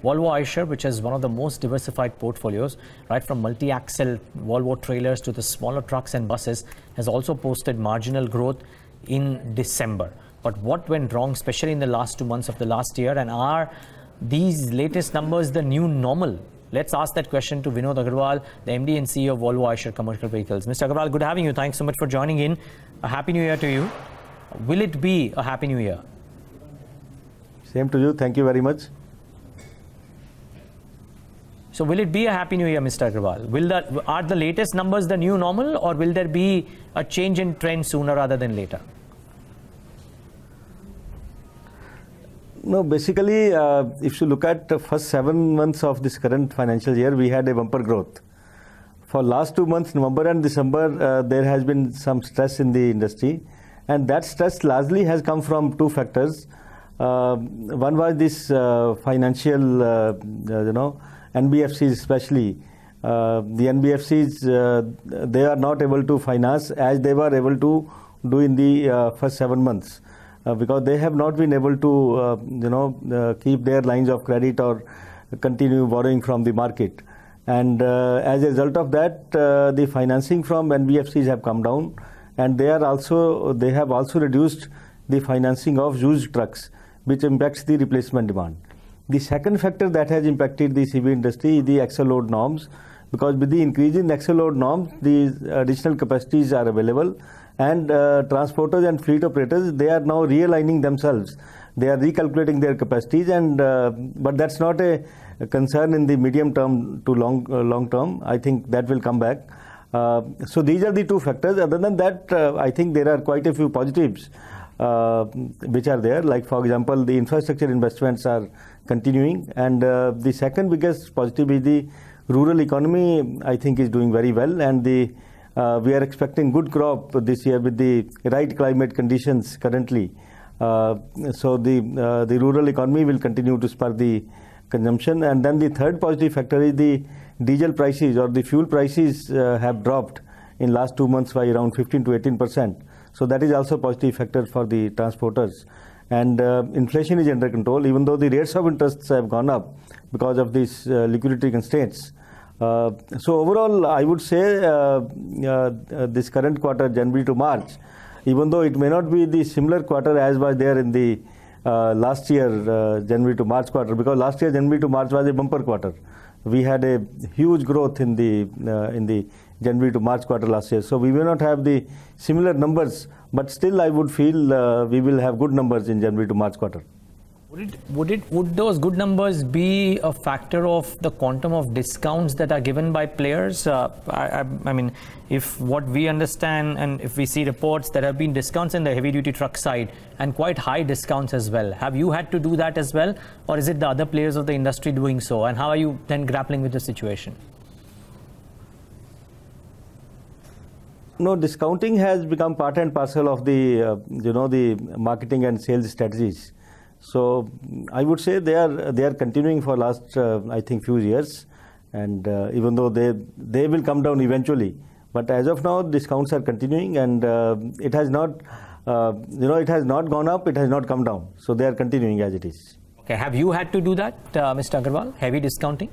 Volvo Eicher, which is one of the most diversified portfolios, right from multi-axle Volvo trailers to the smaller trucks and buses, has also posted marginal growth in December. But what went wrong, especially in the last 2 months of the last year, and are these latest numbers the new normal? Let's ask that question to Vinod Aggarwal, the MD and CEO of Volvo Eicher Commercial Vehicles. Mr. Aggarwal, good having you. Thanks so much for joining in. A Happy New Year to you. Will it be a Happy New Year? Same to you. Thank you very much. So will it be a Happy New Year, Mr. Aggarwal? Are the latest numbers the new normal, or will there be a change in trend sooner rather than later? No, basically, if you look at the first 7 months of this current financial year, we had a bumper growth. For last 2 months, November and December, there has been some stress in the industry, and that stress largely has come from two factors. One was this financial, NBFCs especially. The NBFCs, they are not able to finance as they were able to do in the first 7 months. Because they have not been able to, keep their lines of credit or continue borrowing from the market. And as a result of that, the financing from NBFCs have come down, and they have also reduced the financing of used trucks, which impacts the replacement demand. The second factor that has impacted the CV industry is the axle load norms, because with the increase in axle load norms, the additional capacities are available. And transporters and fleet operators, they are now realigning themselves. They are recalculating their capacities, and but that's not a concern in the medium term to long term. I think that will come back. So these are the two factors. Other than that, I think there are quite a few positives which are there. Like, for example, the infrastructure investments are continuing, and the second biggest positive is the rural economy. I think is doing very well, and we are expecting good crop this year with the right climate conditions currently. So the rural economy will continue to spur the consumption. And then the third positive factor is the diesel prices, or the fuel prices have dropped in last 2 months by around 15 to 18%. So that is also a positive factor for the transporters. And inflation is under control, even though the rates of interest have gone up because of these liquidity constraints. So overall, I would say this current quarter, January to March, even though it may not be the similar quarter as was there in the last year, January to March quarter, because last year January to March was a bumper quarter. We had a huge growth in the January to March quarter last year. So we may not have the similar numbers, but still I would feel we will have good numbers in January to March quarter. Would those good numbers be a factor of the quantum of discounts that are given by players? I mean, if what we understand, and if we see reports, there have been discounts in the heavy-duty truck side and quite high discounts as well. Have you had to do that as well, or is it the other players of the industry doing so? And how are you then grappling with the situation? No, discounting has become part and parcel of the the marketing and sales strategies. So I would say they are continuing for last I think few years, and even though they will come down eventually, but as of now discounts are continuing, and it has not it has not gone up, it has not come down, so they are continuing as it is. Okay, have you had to do that, Mr. Aggarwal, heavy discounting?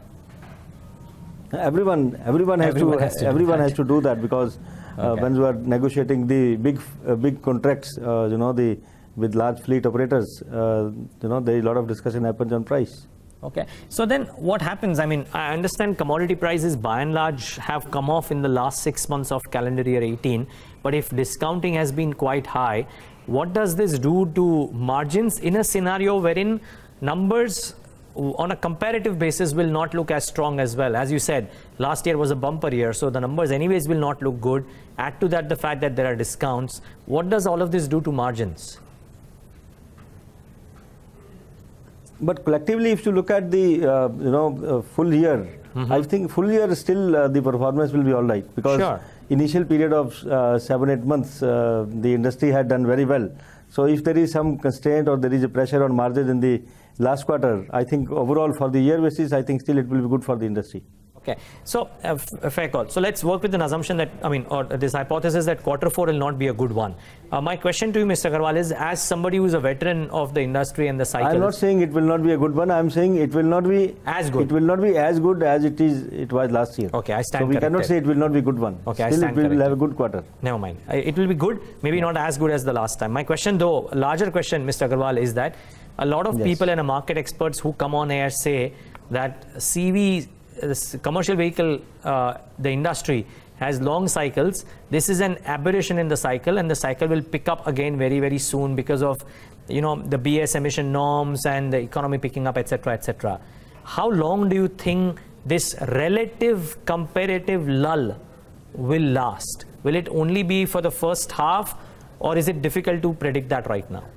Everyone has to do that, because when you are negotiating the big contracts, with large fleet operators, there is a lot of discussion happens on price. Okay, so then what happens? I mean, I understand commodity prices by and large have come off in the last 6 months of calendar year 18, but if discounting has been quite high, what does this do to margins in a scenario wherein numbers on a comparative basis will not look as strong as well? As you said, last year was a bumper year, so the numbers anyways will not look good. Add to that the fact that there are discounts. What does all of this do to margins? But collectively, if you look at the full year, I think full year still the performance will be all right, because initial period of 7-8 months the industry had done very well. So if there is some constraint or there is a pressure on margins in the last quarter, I think overall for the year basis, I think still it will be good for the industry. Okay, so a fair call. So let's work with an assumption that, or this hypothesis that Q4 will not be a good one. My question to you, Mr. Aggarwal, is as somebody who is a veteran of the industry and the cycle. I'm not saying it will not be a good one. I'm saying it will not be as good. It will not be as good as it was last year. Okay, I stand corrected. So we cannot say it will not be a good one. Okay, still I stand it will corrected. have a good quarter. Never mind. It will be good, maybe not as good as the last time. My question though, larger question, Mr. Aggarwal, is that a lot of people and market experts who come on air say that CV, this commercial vehicle, the industry has long cycles. This is an aberration in the cycle, and the cycle will pick up again very, very soon because of, the BS emission norms and the economy picking up, etc., etc. How long do you think this relative comparative lull will last? Will it only be for the first half, or is it difficult to predict that right now?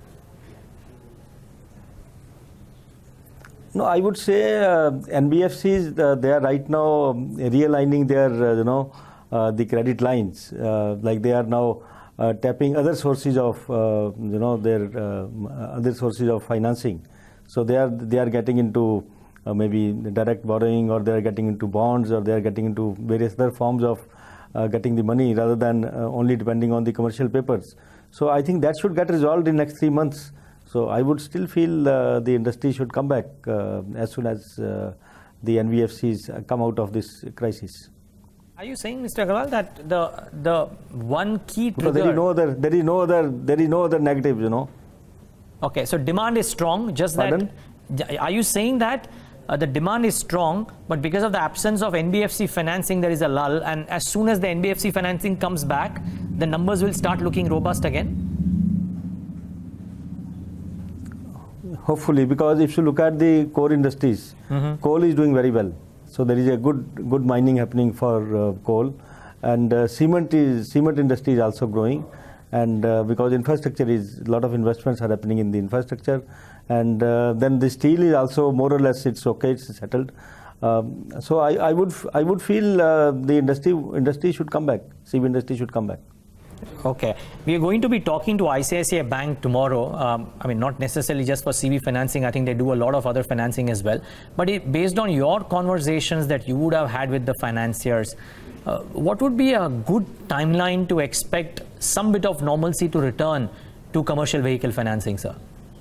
No, I would say NBFCs, they are right now realigning their, the credit lines. Like they are now tapping other sources of, their other sources of financing. So they are getting into maybe direct borrowing, or they are getting into bonds, or they are getting into various other forms of getting the money rather than only depending on the commercial papers. So I think that should get resolved in next 3 months. So I would still feel the industry should come back as soon as the NBFCs come out of this crisis. Are you saying, Mr. Aggarwal, that the one key trigger? Because there is no other negative, Okay, so demand is strong. Just Pardon? that. Are you saying that the demand is strong, but because of the absence of NBFC financing, there is a lull, and as soon as the NBFC financing comes back, the numbers will start looking robust again? Hopefully, because if you look at the core industries, coal is doing very well. So there is a good mining happening for coal, and cement industry is also growing, and because infrastructure is, a lot of investments are happening in the infrastructure, and then the steel is also more or less it's okay, it's settled. So I would feel the industry should come back. CV industry should come back. Okay, we are going to be talking to ICICI Bank tomorrow. Not necessarily just for CV financing. I think they do a lot of other financing as well. But based on your conversations that you would have had with the financiers, what would be a good timeline to expect some bit of normalcy to return to commercial vehicle financing, sir?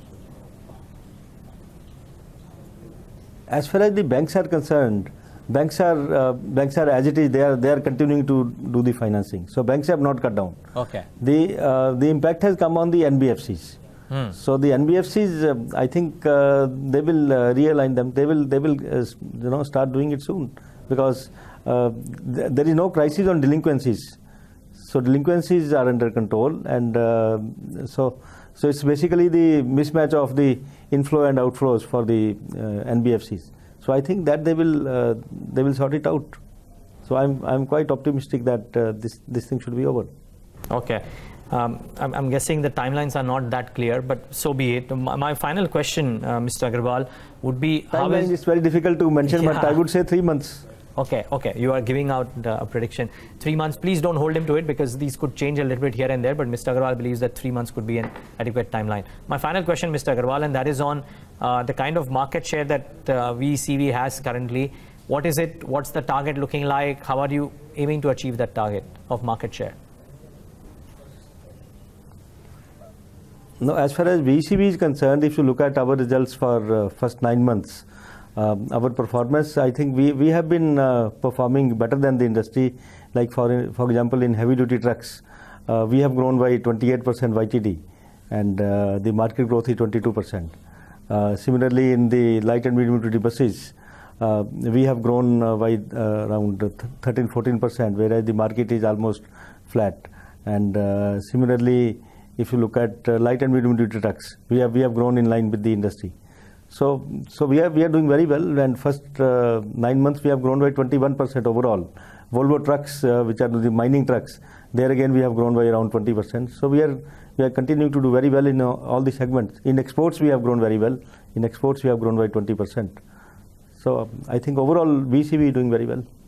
As far as the banks are concerned, banks are as it is. They are continuing to do the financing. So banks have not cut down. Okay. The impact has come on the NBFCs. So the NBFCs, I think they will realign them. They will start doing it soon, because there is no crisis on delinquencies. So delinquencies are under control, and so it's basically the mismatch of the inflow and outflows for the NBFCs. So I think that they will sort it out. So I'm quite optimistic that this thing should be over. Okay. I'm guessing the timelines are not that clear, but so be it. My final question, Mr. Aggarwal, would be... Timeline is very difficult to mention, but I would say 3 months. Okay. You are giving out a prediction. 3 months. Please don't hold him to it, because these could change a little bit here and there, but Mr. Aggarwal believes that 3 months could be an adequate timeline. My final question, Mr. Aggarwal, and that is on the kind of market share that VCV has currently. What is it? What's the target looking like? How are you aiming to achieve that target of market share? No, as far as VCV is concerned, if you look at our results for first 9 months, our performance, I think we have been performing better than the industry. Like for example, in heavy duty trucks, we have grown by 28% YTD, and the market growth is 22%. Similarly, in the light and medium duty buses, we have grown by around 13-14%, whereas the market is almost flat. And similarly, if you look at light and medium duty trucks, we have grown in line with the industry. So we are doing very well, and first 9 months we have grown by 21% overall. Volvo trucks, which are the mining trucks, there again we have grown by around 20%. So we are continuing to do very well in all the segments. In exports we have grown very well. In exports we have grown by 20%. So I think overall VCV is doing very well.